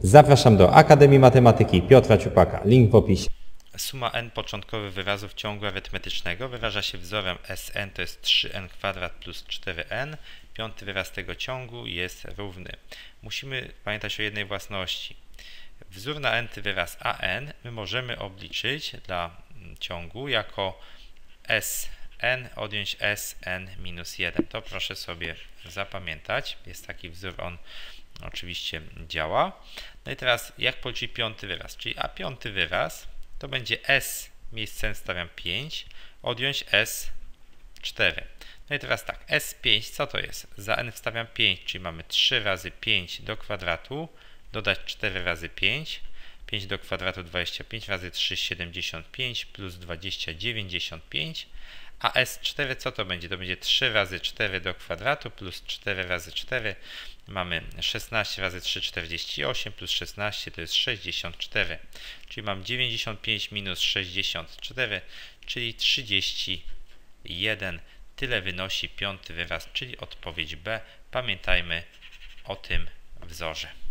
Zapraszam do Akademii Matematyki Piotra Ciupaka. Link w opisie. Suma n początkowych wyrazów ciągu arytmetycznego wyraża się wzorem Sn, to jest 3n² plus 4n. Piąty wyraz tego ciągu jest równy. Musimy pamiętać o jednej własności. Wzór na n-ty wyraz an my możemy obliczyć dla ciągu jako Sn odjąć Sn minus 1. To proszę sobie zapamiętać. Jest taki wzór, on oczywiście działa. No i teraz jak policzyć piąty wyraz? Czyli a piąty wyraz to będzie S, miejsce n stawiam 5, odjąć S4. No i teraz tak, S5 co to jest? Za n wstawiam 5, czyli mamy 3 razy 5 do kwadratu, dodać 4 razy 5, 5 do kwadratu 25 razy 3 75 plus 20 95, a S4 co to będzie? To będzie 3 razy 4 do kwadratu plus 4 razy 4, mamy 16 razy 3 48 plus 16 to jest 64, czyli mam 95 minus 64, czyli 31. Tyle wynosi piąty wyraz, czyli odpowiedź B. Pamiętajmy o tym wzorze.